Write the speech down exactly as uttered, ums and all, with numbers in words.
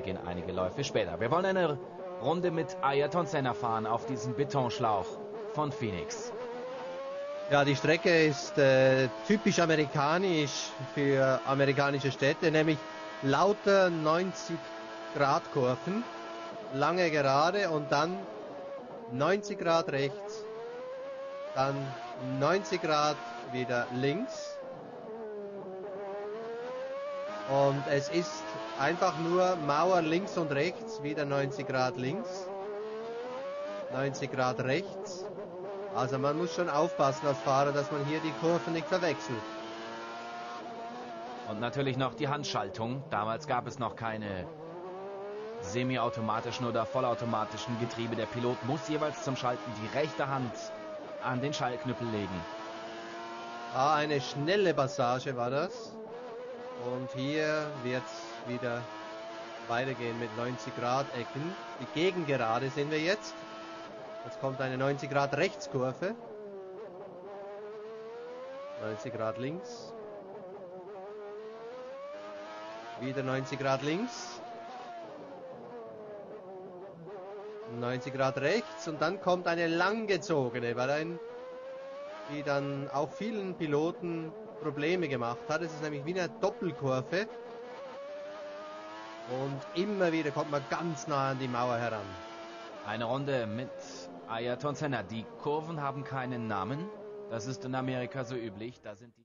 gehen einige Läufe später. Wir wollen eine Runde mit Ayrton Senna fahren auf diesem Betonschlauch von Phoenix. Ja, die Strecke ist äh, typisch amerikanisch für amerikanische Städte, nämlich lauter neunzig Grad Kurven, lange Gerade und dann neunzig Grad rechts, dann neunzig Grad wieder links. Und es ist einfach nur Mauer links und rechts, wieder neunzig Grad links, neunzig Grad rechts. Also man muss schon aufpassen als Fahrer, dass man hier die Kurven nicht verwechselt. Und natürlich noch die Handschaltung. Damals gab es noch keine semiautomatischen oder vollautomatischen Getriebe. Der Pilot muss jeweils zum Schalten die rechte Hand an den Schaltknüppel legen. Ah, eine schnelle Passage war das. Und hier wird es wieder weitergehen mit neunzig Grad Ecken. Die Gegengerade sehen wir jetzt. Jetzt kommt eine neunzig Grad Rechtskurve. neunzig Grad links. Wieder neunzig Grad links. neunzig Grad rechts. Und dann kommt eine langgezogene, weil ein, die dann auch vielen Piloten Probleme gemacht hat. Es ist nämlich wie eine Doppelkurve. Und immer wieder kommt man ganz nah an die Mauer heran. Eine Runde mit Ayrton Senna. Die Kurven haben keinen Namen. Das ist in Amerika so üblich. Da sind die